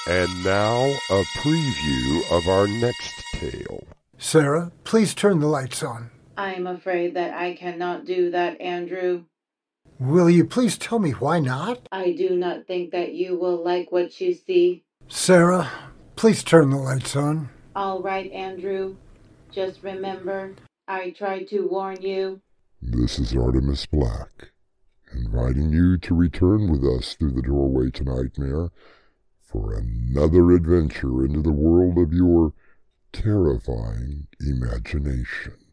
And now, a preview of our next tale. Sarah, please turn the lights on. I'm afraid that I cannot do that, Andrew. Will you please tell me why not? I do not think that you will like what you see. Sarah, please turn the lights on. All right, Andrew. Just remember, I tried to warn you. This is Artemis Black, inviting you to return with us through the doorway to Nightmare for another adventure into the world of your terrifying imagination.